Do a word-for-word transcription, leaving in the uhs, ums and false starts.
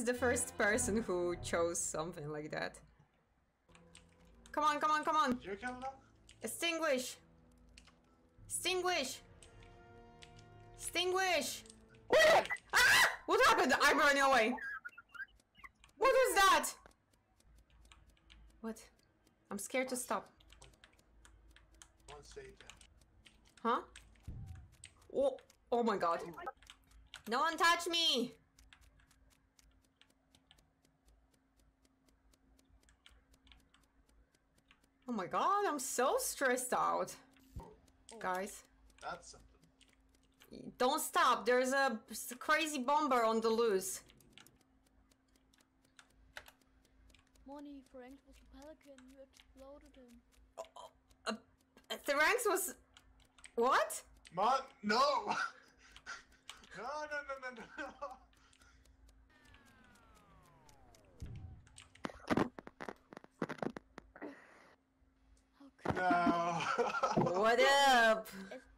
the first person who chose something like that. Come on, come on, come on! Did you kill them? Extinguish! Extinguish! Extinguish! Ah! What happened? I'm running away! What was that? What? I'm scared to stop. One stage. Huh? Oh, oh my god. No one touch me! Oh my god, I'm so stressed out. Oh, Guys. that's something. Don't stop, there's a crazy bomber on the loose. Money, Frank was a pelican, you exploded him. Oh, uh, Thorax was... What? Mon, no! no, no, no, no, no. How could No. What up? It's